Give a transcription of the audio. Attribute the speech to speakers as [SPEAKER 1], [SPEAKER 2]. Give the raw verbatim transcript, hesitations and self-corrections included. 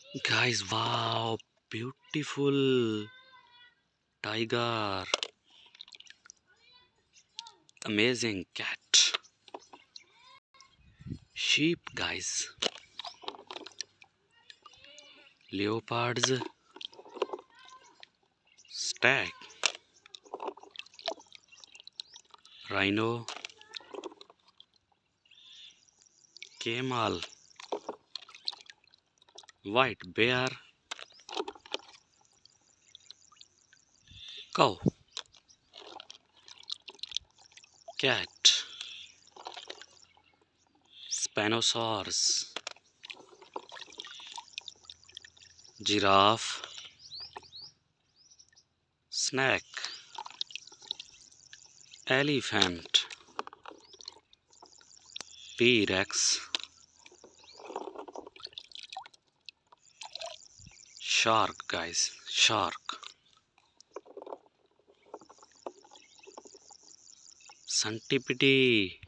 [SPEAKER 1] Guys, wow, beautiful tiger, amazing cat, sheep, guys, leopards, stag, rhino, camel, white bear, cow, cat, spinosaurus, giraffe, snake, elephant, T-Rex, shark, guys, shark, centipede,